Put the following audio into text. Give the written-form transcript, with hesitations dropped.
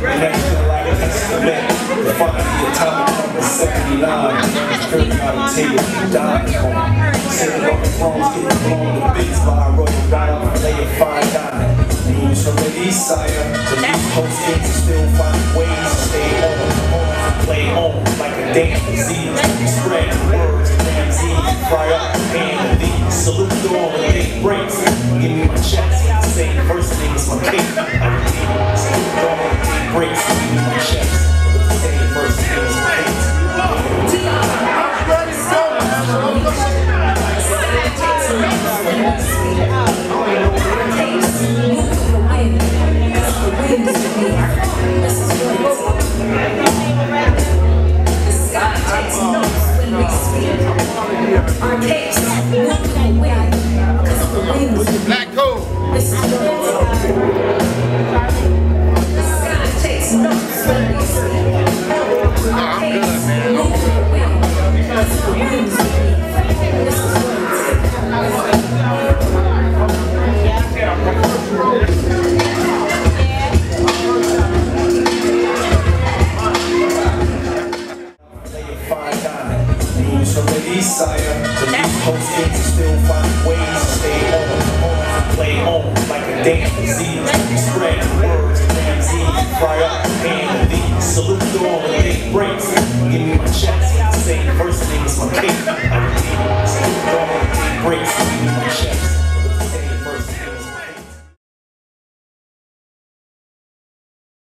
Next like a testament, define the atomic number 79. Periodic table, died. Sitting on the thrones, getting blown to bits by a royal diamond, lay a fine dime. News from the east side, the east coast kids still find ways to stay home, play home like a damn disease. Spread words, damn Z's, fry up, hand these. Salute to all the big breaks. Give me my checks, say first thing is my cake. Salute to all the big breaks. Give me my checks, say first thing is my cake. Black Code. The sky takes notes when we sleep. I'm good, man. News from the east side, the east coast kids still find ways to stay home, play home like a damn disease. Spread words, damn Z's, fry up, hand these. Salute to all the big breaks. Give me my checks, say first thing is my cake. Salute to all the big breaks. Give me my checks.